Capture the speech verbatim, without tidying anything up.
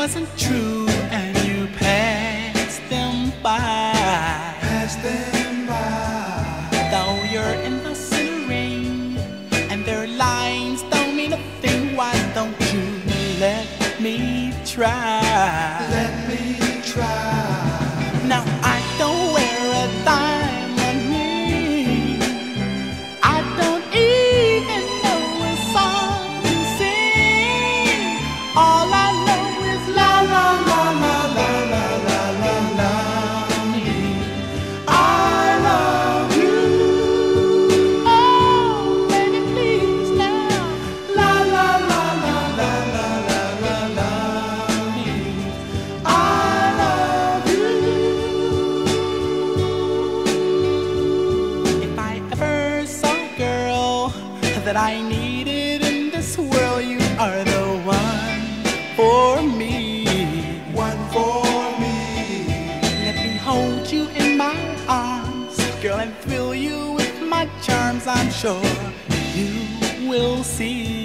wasn't true and you passed them by. Pass them by. Though you're in the city rain and their lines don't mean a thing, why don't you let me try? Let me try. Now I don't wear a diamond ring, I don't even know a song to sing. All I know is la la la la la la la la la. I love you. Oh, baby, please now. La la la la la la la la la. I love you. If I ever saw a girl that I needed in this world, you are the one for me. One for me. Let me hold you in my arms, girl, and fill you with my charms. I'm sure you will see.